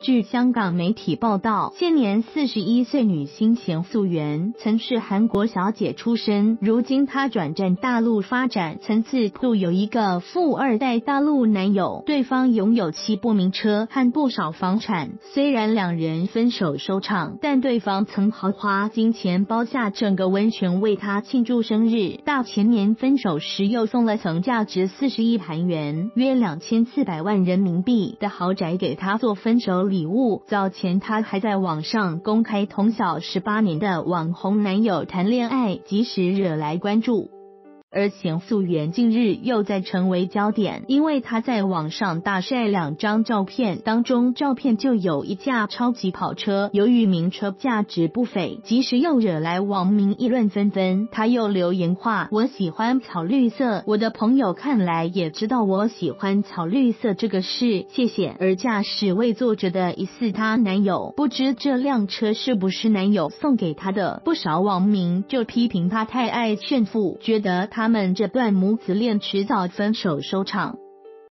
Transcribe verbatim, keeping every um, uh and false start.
据香港媒体报道，现年四十一岁女星钱素媛曾是韩国小姐出身，如今她转战大陆发展，曾自曝有一个富二代大陆男友，对方拥有七部名车和不少房产。虽然两人分手收场，但对方曾豪花金钱包下整个温泉为她庆祝生日。大前年分手时又送了层价值四十亿韩元约两千四百万人民币的豪宅给她做分手礼物。早前她还在网上公开同小十八年的网红男友谈恋爱，及时惹来关注。而钱素媛近日又在成为焦点，因为她在网上大晒两张照片，当中照片就有一架超级跑车，由于名车价值不菲，即时又惹来网民议论纷纷。她又留言话：我喜欢草绿色，我的朋友看来也知道我喜欢草绿色这个事，谢谢。而驾驶位坐着的疑似她男友，不知这辆车是不是男友送给她的，不少网民就批评她太爱炫富，觉得他们这段母子恋迟早分手收场。